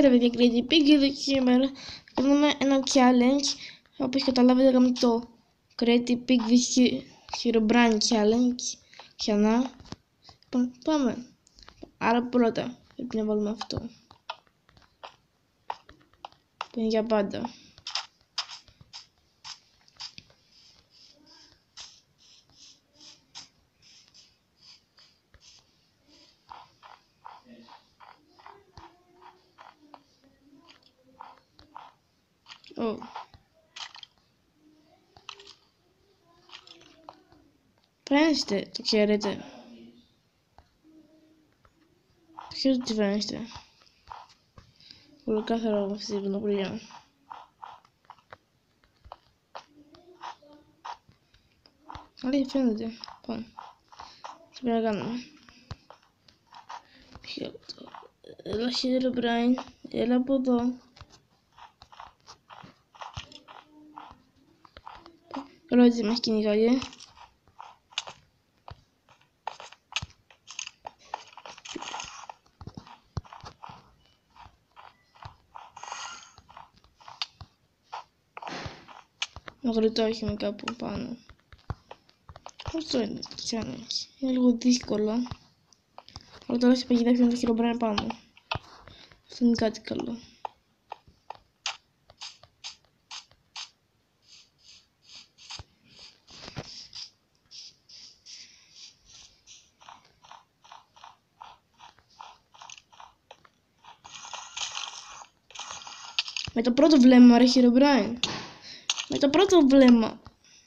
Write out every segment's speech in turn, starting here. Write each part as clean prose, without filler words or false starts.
Έλα παιδιά, Creative Pig, εδώ και σήμερα κάνουμε ένα challenge. Όπως καταλάβετε έκαμε το Creative Pig vs Herobrine challenge. Ξανά. Πάμε. Άρα πρώτα πρέπει να βάλουμε αυτό που είναι για πάντα. Φαίνεστε, το ξέρετε. Το ξέρετε τι φαίνεστε. Ολοκάθαρο με αυτή την πρωτοβουλία. Αλλά φαίνεται. Πάμε. Τι πρέπει να κάνουμε. Έλα Herobrine, έλα από εδώ. Καλό έτσι μας κυνηγάει. Αγριτό έχουμε κάπου πάνω. Αυτό είναι το challenge. Είναι λίγο δύσκολο. Αλλά τώρα σε παγίδα είναι το Herobrine πάνω. Αυτό είναι κάτι καλό. Με το πρώτο βλέμμα ρε Herobrine. Με το πρώτο βλέμμα.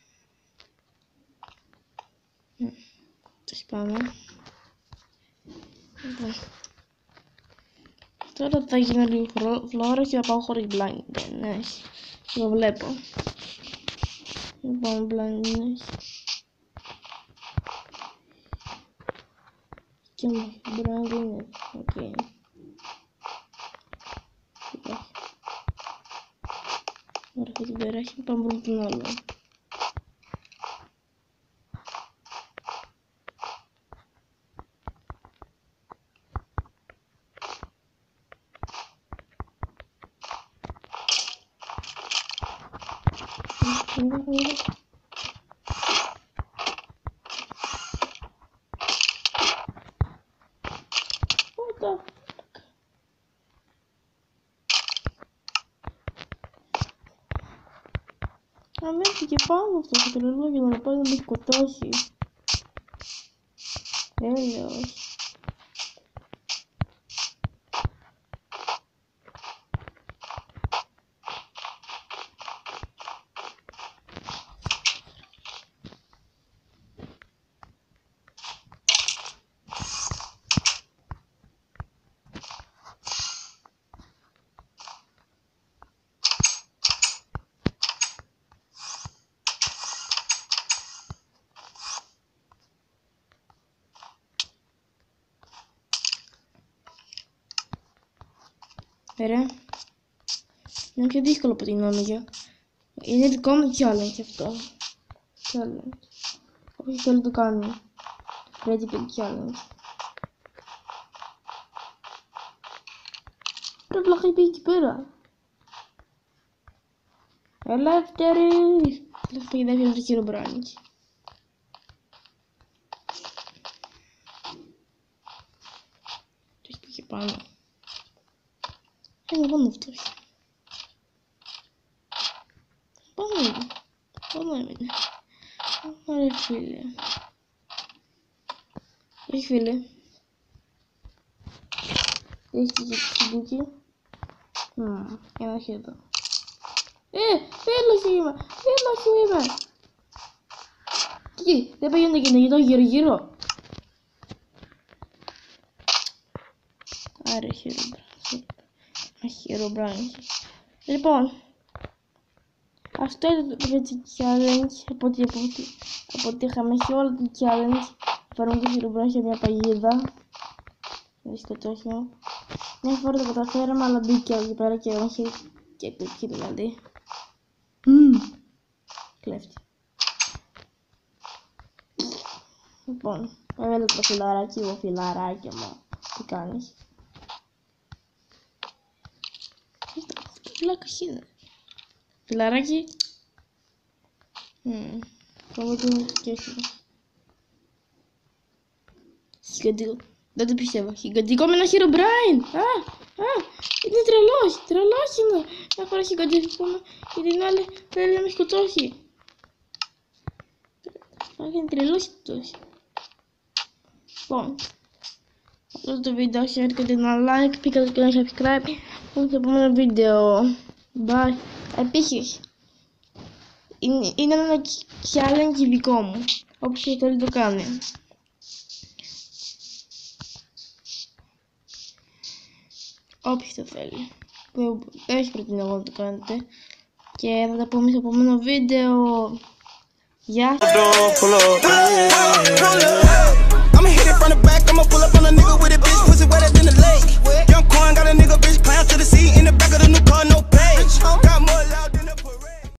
Το πάμε. Λοιπόν. Τώρα θα γίνω λίγο φλόρα και θα πάω χωρίς blind. Δεν έχει. Το βλέπω. Λοιπόν, blind δεν έχει. Και μου blind δεν είναι. Οκ. Ωραία, θα την περάσει. Πάμε βρούμε τον άλλο. Αμέσως και πάνω αυτό το τρελό για να πάει να με σκοτώσει. Έλεος. Ρε, είναι πιο δύσκολο από την νόμιζα. Είναι δικό μου challenge αυτό. Challenge. Όχι θέλω να το κάνω. Creative Pig challenge. Ρε βλάχα πήγε εκεί πέρα. Ελεύθερη. Βλάχα πήγε δεύτερο το Herobrine. Το έχει πήγε πάνω. Έλα πάνω αυτός. Πάνω έμεινε. Ωραία φίλε. Όχι φίλε. Έχει και ξυντούκι. Ένα έχει εδώ. Φίλος είμαι. Φίλος είμαι. Τι, δεν πάει να κυνηγητώ γύρω γύρω. Άρα Herobrine. Λοιπόν, αυτό είναι το challenge. Από ό,τι είχαμε σε όλα τα challenge. Φέρουμε το Herobrine σε μια παγίδα. Δεν σκοτώσουμε. Μια φορά το καταφέραμε, αλλά μπήκε εδώ πέρα και όχι και εκεί δηλαδή. Κλέφτη. Λοιπόν, έβαλε το φιλαράκι μου, φιλαράκι μου. Τι κάνεις? μαλάκας είναι. Φιλαράκι. Πάμε και όχι. Γιγαντικό. Δεν το πιστεύω. Γιγαντικό με ένα Herobrine. Είναι τρελός είναι. Να χωρά γιγαντικό και την άλλη θέλει να με σκοτώσει. Είναι τρελός αυτός. Λοιπόν, αυτό το βίντεο, share και ένα like, πήκατε και ένα subscribe. Πάμε στο επόμενο βίντεο. Bye. Επίσης, είναι ένα challenge δικό μου. Όποιος θέλει το κάνει. Όποιος το θέλει. Που έχει προτείνω εγώ να το κάνετε. Και θα τα πούμε στο επόμενο βίντεο. Γεια σας.